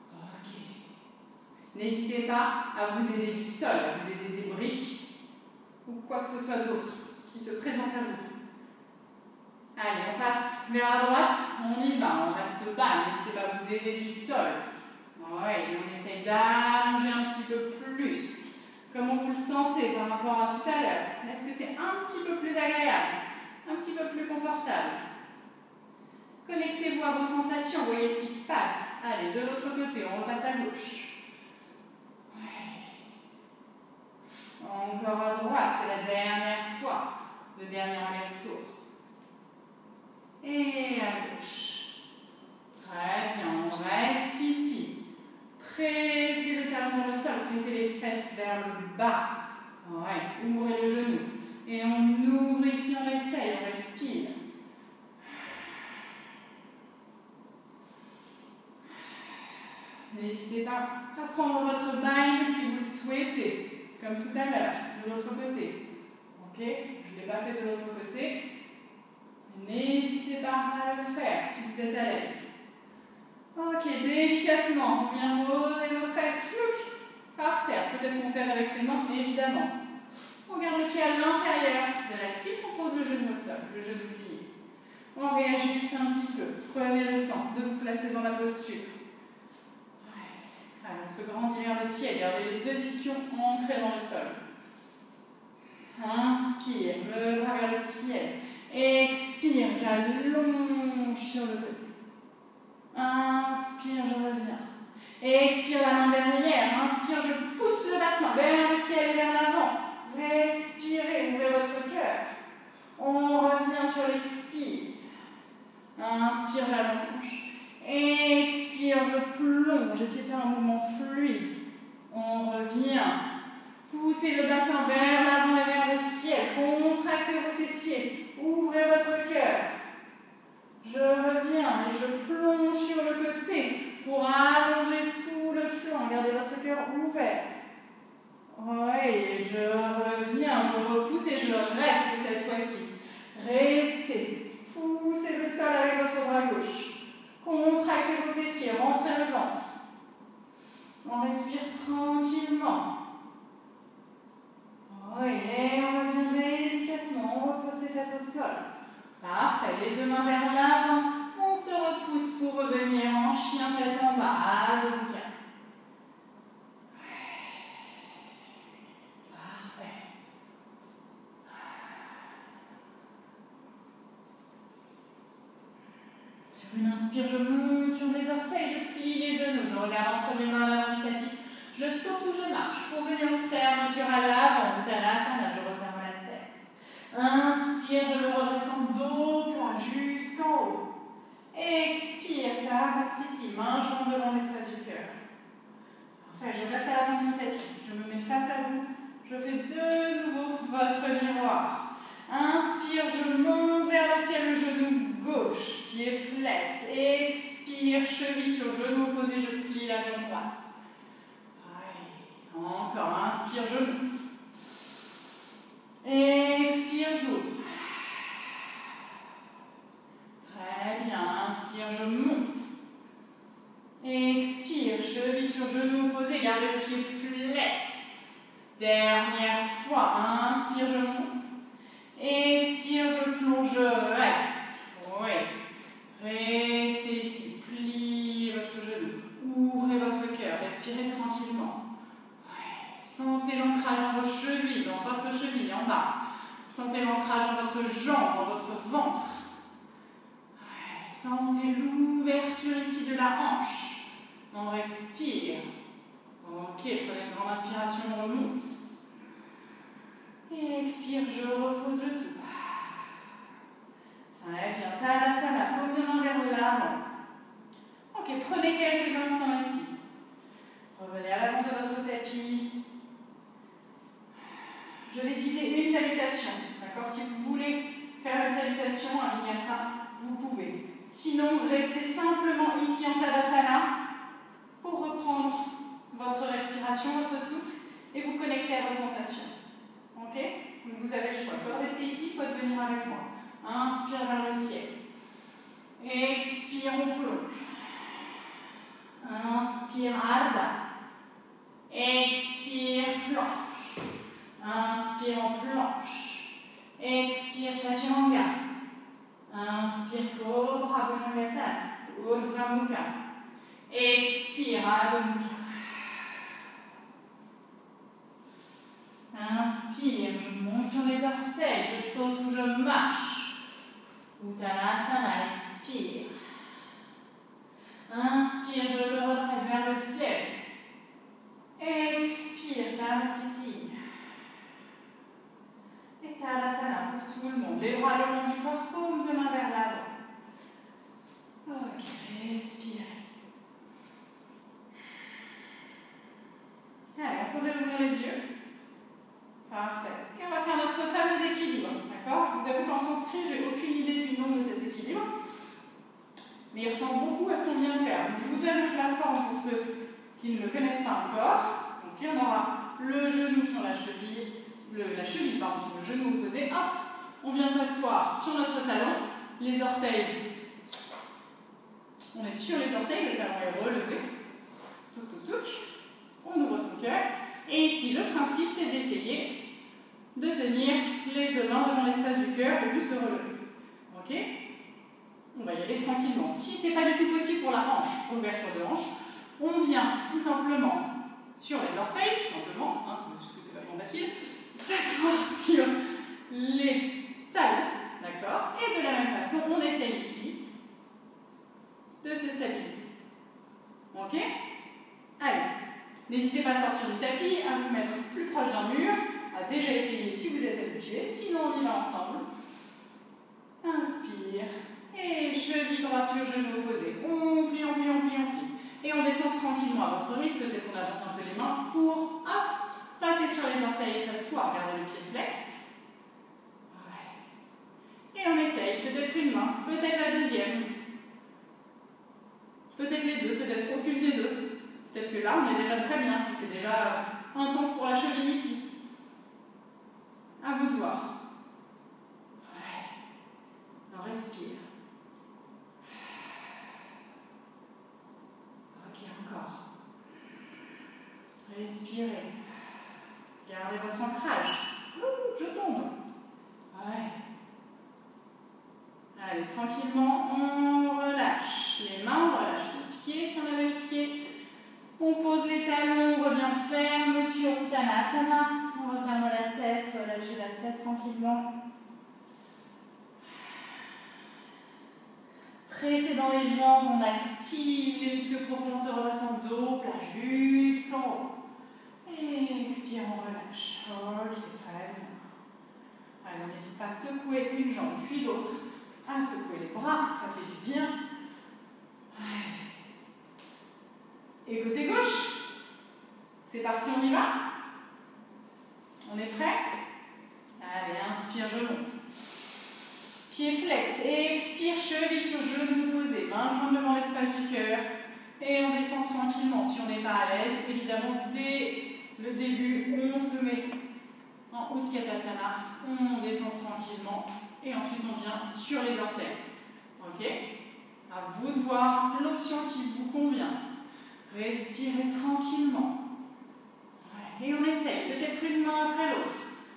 N'hésitez pas à vous aider du sol, à vous aider des briques ou quoi que ce soit d'autre qui se présente à vous. Allez, on passe vers la droite, on y va, on reste bas, n'hésitez pas à vous aider du sol. Ouais, et on essaye d'allonger un petit peu plus. Comment vous le sentez par rapport à tout à l'heure? Est-ce que c'est un petit peu plus agréable? Un petit peu plus confortable? Connectez-vous à vos sensations, voyez ce qui se passe. Allez, de l'autre côté, on repasse à gauche. Encore à droite, c'est la dernière fois, le dernier aller-retour. Et à gauche. Très bien, on reste ici. Pressez le talon dans le sol, pressez les fesses vers le bas. Ouais, ouvrez le genou. Et on ouvre ici, on essaye, on respire. N'hésitez pas à prendre votre bind si vous le souhaitez. Comme tout à l'heure, de l'autre côté. Ok? Je ne l'ai pas fait de l'autre côté. N'hésitez pas à le faire si vous êtes à l'aise. Ok, délicatement, on vient poser nos fesses par terre. Peut-être qu'on serre avec ses mains, évidemment. On garde le pied à l'intérieur de la cuisse, on pose le genou au sol, le genou plié. On réajuste un petit peu. Prenez le temps de vous placer dans la posture. Alors, on se grandit vers le ciel, gardez les deux ischions ancrés dans le sol. Inspire, le bras vers le ciel. Expire, j'allonge sur le côté. Inspire, je reviens. Expire, la main derrière. Inspire, je pousse le bassin vers le ciel et vers l'avant. Respirez, ouvrez votre cœur. On revient sur l'expire. Inspire, j'allonge. Expire, je plonge. J'essaie de faire un mouvement fluide. On revient. Poussez le bassin vers l'avant et vers le ciel. Contractez vos fessiers. Ouvrez votre cœur. Je reviens et je plonge sur le côté pour allonger tout le flanc. Gardez votre cœur ouvert. Oui, je reviens, je repousse et je reste cette fois-ci. Restez. Poussez le sol avec votre bras gauche. Contractez vos fessiers, rentrez le ventre. On respire tranquillement. Oui, et on revient délicatement, on repose les fesses au sol. Parfait, les deux mains vers l'avant. On se repousse pour revenir en chien tête en bas, à Adho Mukha. Une inspire, je monte sur les orteils, je plie les genoux, je regarde entre mes mains à l'avant du tapis. Je saute ou je marche pour venir me faire fermeture à l'avant, Uttanasana, je referme la tête. Inspire, je me redresse en dos plat jusqu'en haut. Expire, Sarvasthiti, main jointe devant l'espace du cœur. Parfait, je reste à l'avant de mon tapis, je me mets face à vous, je fais de nouveau votre miroir. Inspire, je monte vers le ciel, le genou gauche, pied flex. Expire, cheville sur genou opposé, je plie la jambe droite. Ouais. Encore, inspire, je monte. Expire, j'ouvre. Très bien, inspire, je monte. Expire, cheville sur genou opposé, gardez le pied flex. Dernière fois, inspire, je monte. Expire, je plonge, je reste. Oui. Restez ici. Pliez votre genou. Ouvrez votre cœur. Respirez tranquillement. Oui. Sentez l'ancrage dans vos chevilles, dans votre cheville en bas. Sentez l'ancrage dans votre jambe, dans votre ventre. Oui. Sentez l'ouverture ici de la hanche. On respire. Ok, prenez une grande inspiration, on remonte. Et expire, je repose le tout. Très bien, Tadasana, paume de main vers l'avant. Ok, prenez quelques instants ici. Revenez à l'avant de votre tapis. Je vais guider une salutation. D'accord? Si vous voulez faire une salutation, un vinyasa, vous pouvez. Sinon, restez simplement ici en Tadasana pour reprendre votre respiration, votre souffle et vous connecter à vos sensations. Ok? Donc vous avez le choix, soit de rester ici, soit de venir avec moi. Inspire vers le ciel. Expire, on plonge. Inspire, Ardha. Expire, planche. Inspire, on planche. Expire, Chaturanga. Inspire, Cobra, Bhujangasana. Urdhva Mukha. Expire, Adho Mukha. Inspire, je monte sur les orteils, je saute ou je marche. Uttanasana, expire. Inspire, je me redresse vers le ciel. Expire, Sarvasthiti. Et Tadasana pour tout le monde. Les bras le long du corps, paume de main vers l'avant. Ok, respire. Allez, on peut réouvrir les yeux. Parfait. Et on va faire notre fameux équilibre. D'accord? Je vous avoue qu'en sanskrit, je n'ai aucune idée du nom de cet équilibre. Mais il ressemble beaucoup à ce qu'on vient de faire. Donc, je vous donne la forme pour ceux qui ne le connaissent pas encore. Donc, on aura le genou sur la cheville, le, la cheville pardon, sur le genou opposé. Hop, on vient s'asseoir sur notre talon, les orteils. On est sur les orteils, le talon est relevé. Touc, touc, touc. On ouvre son cœur. Et ici, le principe, c'est d'essayer de tenir les deux mains devant l'espace du cœur, le buste relevé. Ok? On va y aller tranquillement. Si ce n'est pas du tout possible pour la hanche, ouverture de hanche, on vient tout simplement sur les orteils, tout simplement, hein, parce que c'est vachement facile, s'asseoir sur les talons, d'accord? Et de la même façon, on essaye ici de se stabiliser. Ok? Allez, n'hésitez pas à sortir du tapis, à vous mettre plus proche d'un mur, à déjà essayer si vous êtes habitué, sinon on y va ensemble. Inspire. Et cheville droite sur genou opposé. On plie, on plie, on plie, on plie. Et on descend tranquillement à votre rythme. Peut-être on avance un peu les mains pour hop, Passez sur les orteils et s'asseoir, gardez le pied flex. Ouais. Et on essaye, peut-être une main, peut-être la deuxième. Peut-être les deux, peut-être aucune des deux. Peut-être que là, on est déjà très bien, et c'est déjà intense pour la cheville ici. À vous de voir. Ouais. Alors respire. Ok, encore. Respirez. Gardez votre ancrage. Ouh, je tombe. Ouais. Allez, tranquillement, on relâche les mains, on relâche le pied si on avait le pied. On pose les talons, on revient fermeture Uttanasana. On referme la tête, relâchez la tête tranquillement. Pressez dans les jambes, on active les muscles profonds, on se redresse en dos, plat jusqu'en haut. Et expire, on relâche. Ok, très bien. Allez, on n'hésite pas à secouer une jambe puis l'autre, à secouer les bras, ça fait du bien. Et côté gauche, c'est parti, on y va. On est prêt? Allez, inspire, je monte. Pied flex, expire, cheville sur genou posé, main jointe devant l'espace du cœur. Et on descend tranquillement. Si on n'est pas à l'aise, évidemment, dès le début, on se met en Utkatasana, on descend tranquillement. Et ensuite, on vient sur les orteils. Ok? À vous de voir l'option qui vous convient. Respirez tranquillement. Ouais. Et on essaye, peut-être une main après l'autre.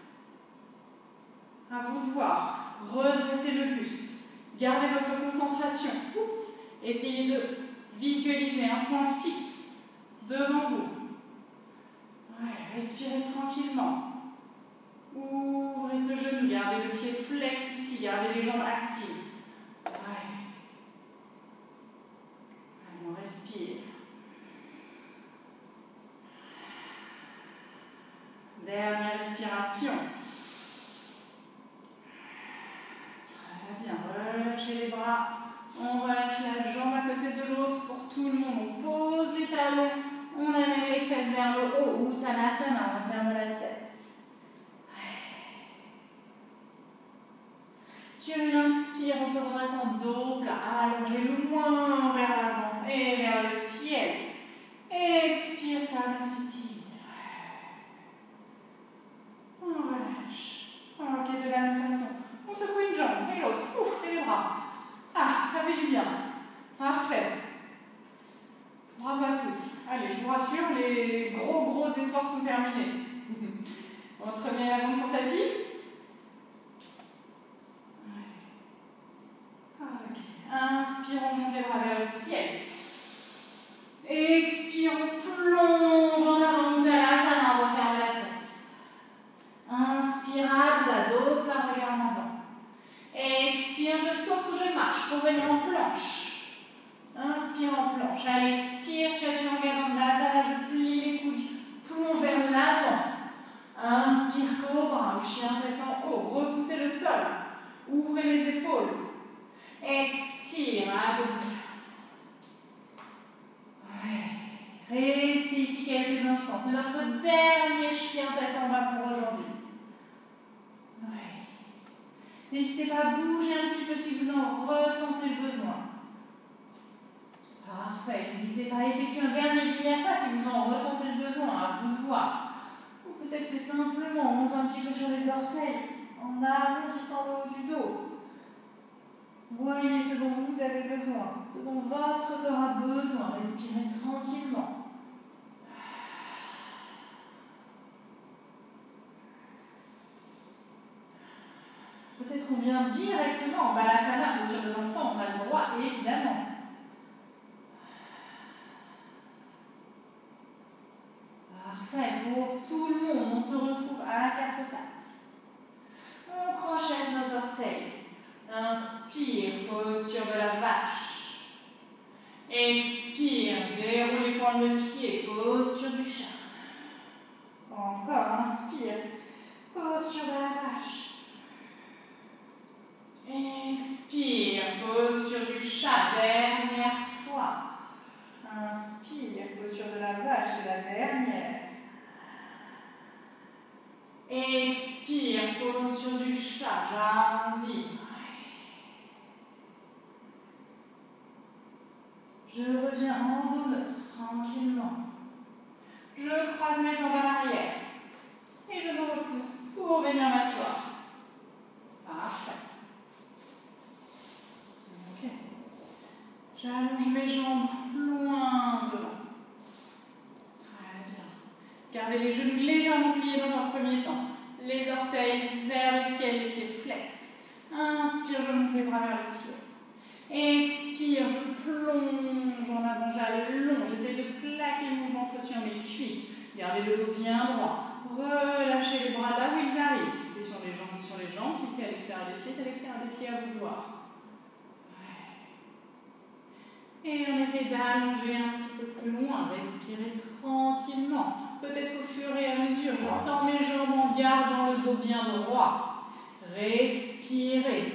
À vous de voir. Redressez le buste. Gardez votre concentration. Oups. Essayez de visualiser un point fixe devant vous. Ouais. Respirez tranquillement. Ouvrez ce genou. Gardez le pied flex ici. Gardez les jambes actives. Ouais. Allez, on respire. Dernière respiration. Très bien, relâchez les bras. On relâche la jambe à côté de l'autre pour tout le monde. On pose les talons. On amène les fesses vers le haut. Uttanasana, on ferme la tête. Sur une inspire, on se redresse en dos plat. Allongez loin vers l'avant et vers le ciel. Expire, Sarvasiti. On relâche. Ok, de la même façon. On secoue une jambe et l'autre. Ouf, et les bras. Ah, ça fait du bien. Parfait. Bravo à tous. Allez, je vous rassure, les gros gros efforts sont terminés. On se remet à l'avant sur tapis. Okay. Inspire, on monte les bras vers le ciel. Expire, on plonge en avant, Uttanasana, on referme la tête. Inspire, Adha, dos plat, regarde en avant. Expire, je saute ou je marche pour venir en planche. Inspire en planche. Allez, expire, Chaturanga Dandasana, je plie les coudes, je plonge vers l'avant. Inspire, cobra, ou chien tête en haut, repoussez le sol. Ouvrez les épaules. Expire, Adha. Ouais. Restez ici quelques instants. C'est notre dernier chien tête en bas pour aujourd'hui. Ouais. N'hésitez pas à bouger un petit peu si vous en ressentez le besoin. Parfait. N'hésitez pas à effectuer un dernier vinyasa si vous en ressentez le besoin, à vous de voir. Ou peut-être que simplement on monte un petit peu sur les orteils en arrondissant le haut du dos. Voyez ce dont vous avez besoin, ce dont votre corps a besoin. Respirez tranquillement. Peut-être qu'on vient directement en Balasana, posture de l'enfant, on a le droit, évidemment. Parfait, pour tout le monde, on se retrouve à quatre pattes. On crochette nos orteils. Inspire, posture de la vache. Expire, déroule les pointes de pied, posture du chat. Encore, inspire, posture de la vache. Expire, posture du chat, dernière fois. Inspire, posture de la vache, c'est la dernière. Expire, posture du chat, j'arrondis. Je reviens en dos neutre, tranquillement. Je croise mes jambes à l'arrière. Et je me repousse pour venir m'asseoir. Parfait. Ok. J'allonge mes jambes loin devant. Très bien. Gardez les genoux légèrement pliés dans un premier temps. Les orteils vers le ciel, les pieds flex. Inspire, je monte les bras vers le ciel. Expire, je plonge en avant, j'allonge. J'essaie de plaquer mon ventre sur mes cuisses. Gardez le dos bien droit. Relâchez les bras là où ils arrivent. Si c'est sur les jambes, c'est sur les jambes. Si c'est à l'extérieur des pieds, c'est à l'extérieur des pieds, à vous de voir. Ouais. Et on essaie d'allonger un petit peu plus loin. Respirez tranquillement. Peut-être au fur et à mesure, je tends mes jambes en gardant le dos bien droit. Respirez.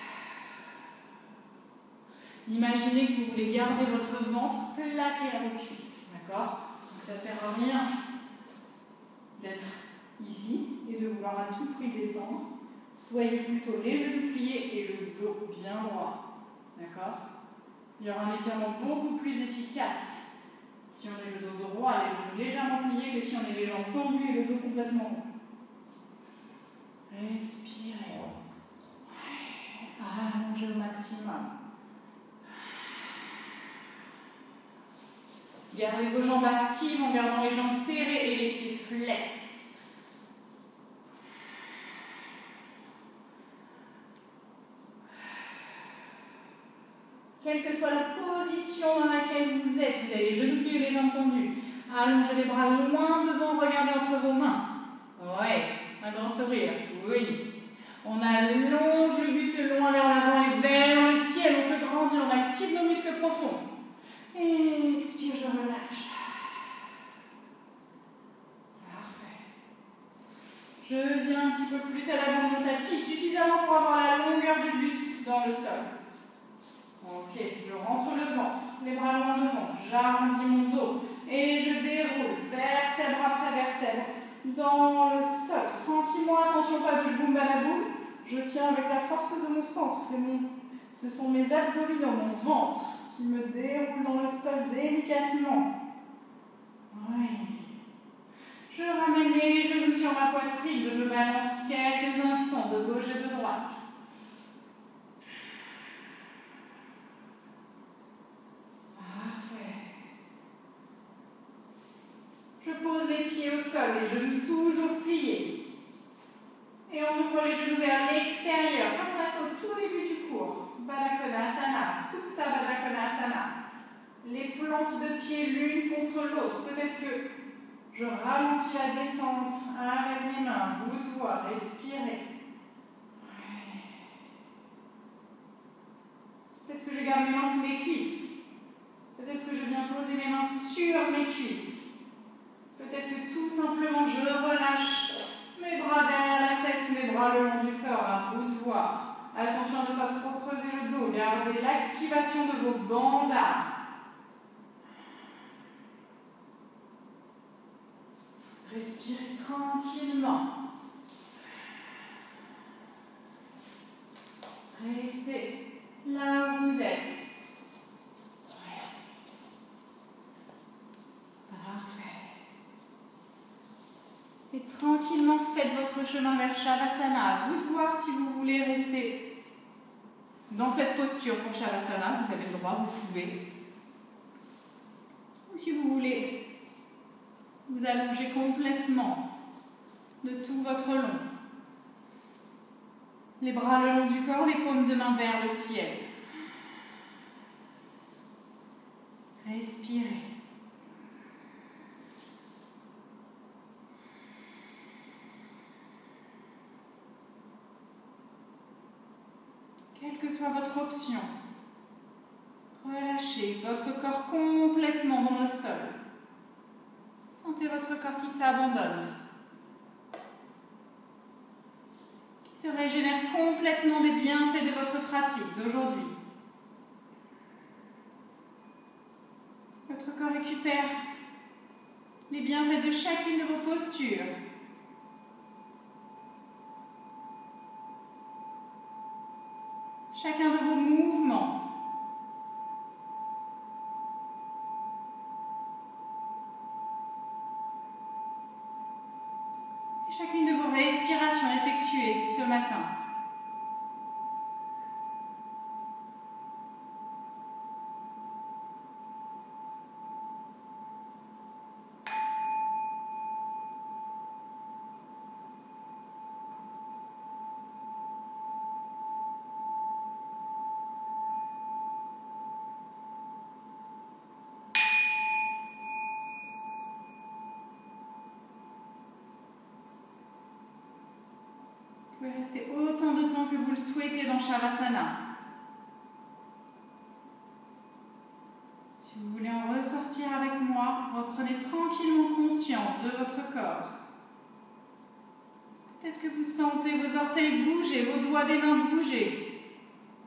Imaginez que vous voulez garder votre ventre plaqué à vos cuisses. D'accord? Donc ça ne sert à rien d'être ici et de vouloir à tout prix descendre. Soyez plutôt les genoux pliés et le dos bien droit. D'accord? Il y aura un étirement beaucoup plus efficace si on est le dos droit, les genoux légèrement pliés, que si on est les jambes tendues et le dos complètement rond. Respirez. Allongez au maximum. Gardez vos jambes actives en gardant les jambes serrées et les pieds flex. Quelle que soit la position dans laquelle vous êtes, vous avez les genoux pliés et les jambes tendues. Allongez les bras loin devant, regardez entre vos mains. Ouais, un grand sourire, oui. On allonge le buste loin vers l'avant et vers le ciel. On se grandit, on active nos muscles profonds. Et expire, je relâche. Parfait. Je viens un petit peu plus à l'avant de mon tapis, suffisamment pour avoir la longueur du buste dans le sol. Ok, je rentre le ventre, les bras loin devant, j'arrondis mon dos et je déroule vertèbre après vertèbre dans le sol. Tranquillement, attention, pas de boum à la boule. Je tiens avec la force de mon centre. C'est mon, ce sont mes abdominaux, mon ventre qui me déroule dans le sol délicatement. Oui. Je ramène les genoux sur ma poitrine, je me balance quelques instants de gauche et de droite. Je pose les pieds au sol, les genoux toujours pliés. Et on ouvre les genoux vers l'extérieur, comme on a fait au tout début du cours. Baddha Konasana, Supta Baddha Konasana. Les plantes de pieds l'une contre l'autre. Peut-être que je ralentis la descente avec mes mains. Vous de voir, respirez. Peut-être que je garde mes mains sous les cuisses. Peut-être que je viens poser mes mains sur mes cuisses. Peut-être que tout simplement je relâche mes bras derrière la tête ou mes bras le long du corps, à vous de voir. Attention à ne pas trop creuser le dos, gardez l'activation de vos bandhas. Respirez tranquillement. Restez là où vous êtes. Et tranquillement, faites votre chemin vers Shavasana. À vous de voir si vous voulez rester dans cette posture pour Shavasana. Vous avez le droit, vous pouvez. Ou si vous voulez vous allonger complètement de tout votre long. Les bras le long du corps, les paumes de main vers le ciel. Respirez. Quelle que soit votre option, relâchez votre corps complètement dans le sol. Sentez votre corps qui s'abandonne, qui se régénère complètement des bienfaits de votre pratique d'aujourd'hui. Votre corps récupère les bienfaits de chacune de vos postures, chacun de vos mouvements. Et chacune de vos respirations effectuées ce matin. Vous pouvez rester autant de temps que vous le souhaitez dans Shavasana. Si vous voulez en ressortir avec moi, reprenez tranquillement conscience de votre corps. Peut-être que vous sentez vos orteils bouger, vos doigts des mains bouger.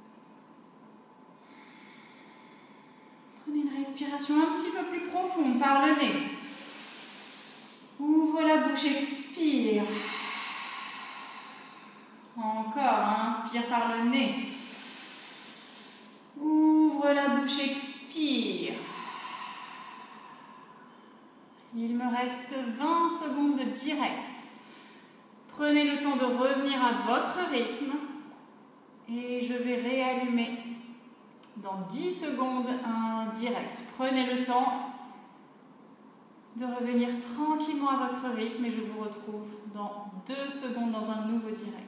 Prenez une respiration un petit peu plus profonde par le nez. Ouvre la bouche, expire. Encore, inspire par le nez. Ouvre la bouche, expire. Il me reste vingt secondes direct. Prenez le temps de revenir à votre rythme. Et je vais réallumer dans dix secondes un direct. Prenez le temps de revenir tranquillement à votre rythme et je vous retrouve dans deux secondes dans un nouveau direct.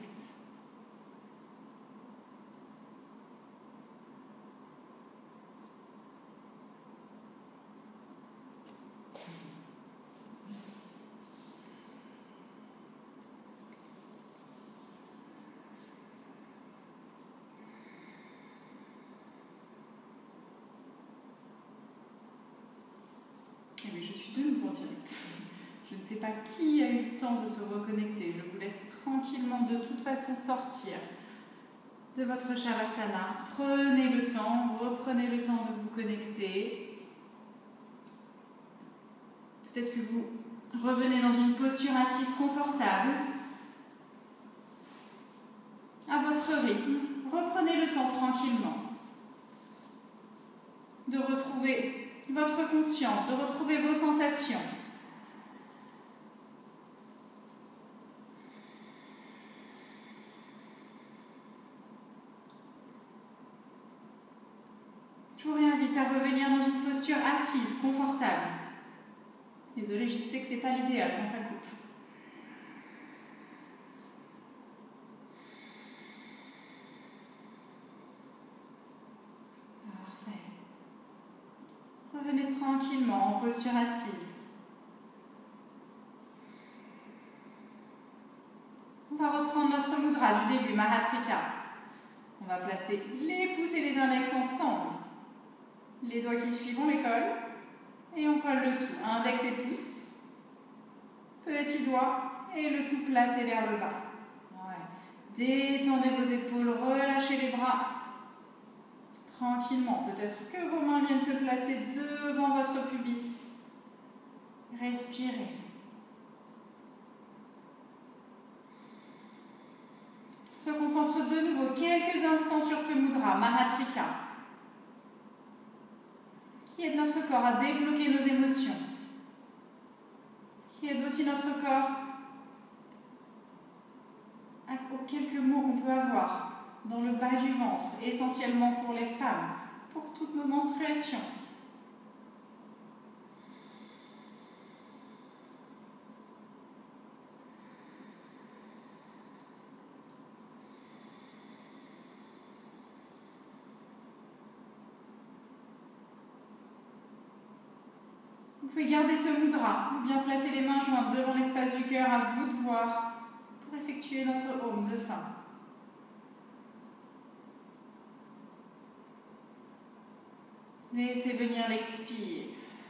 Eh bien, je suis de nouveau en direct. Je ne sais pas qui a eu le temps de se reconnecter. Je vous laisse tranquillement de toute façon sortir de votre Shavasana. Prenez le temps, reprenez le temps de vous connecter. Peut-être que vous revenez dans une posture assise confortable. À votre rythme, reprenez le temps tranquillement de retrouver votre conscience, de retrouver vos sensations. Je vous réinvite à revenir dans une posture assise, confortable. Désolée, je sais que ce n'est pas l'idéal quand ça coupe. Revenez tranquillement en posture assise. On va reprendre notre mudra du début, Mahatrika. On va placer les pouces et les index ensemble. Les doigts qui suivent, on les colle. Et on colle le tout. Index et pouce. Petit doigt. Et le tout placé vers le bas. Ouais. Détendez vos épaules, relâchez les bras. Tranquillement, peut-être que vos mains viennent se placer devant votre pubis. Respirez. On se concentre de nouveau quelques instants sur ce mudra, Mahatrika, qui aide notre corps à débloquer nos émotions, qui aide aussi notre corps à, aux quelques mots qu'on peut avoir dans le bas du ventre, essentiellement pour les femmes, pour toutes nos menstruations. Vous pouvez garder ce mudra, ou bien placer les mains jointes devant l'espace du cœur, à vous de voir, pour effectuer notre Om de fin. Laissez venir l'expire.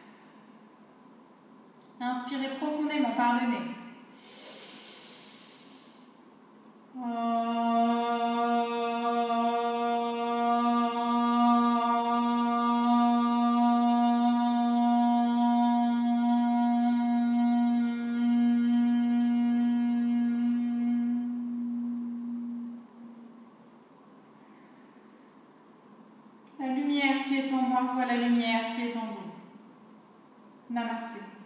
Inspirez profondément par le nez. est en moi voit la lumière qui est en vous. Namasté.